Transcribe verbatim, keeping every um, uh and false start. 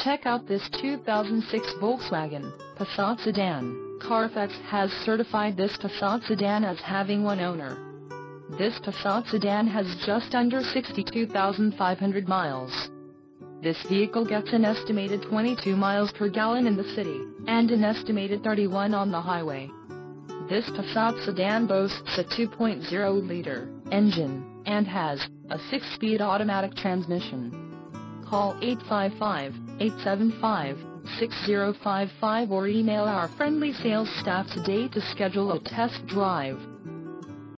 Check out this two thousand six Volkswagen Passat Sedan. Carfax has certified this Passat Sedan as having one owner. This Passat Sedan has just under sixty-two thousand five hundred miles. This vehicle gets an estimated twenty-two miles per gallon in the city, and an estimated thirty-one on the highway. This Passat Sedan boasts a two point oh liter engine, and has a six-speed automatic transmission. Call eight five five, eight seven five, six zero five five or email our friendly sales staff today to schedule a test drive.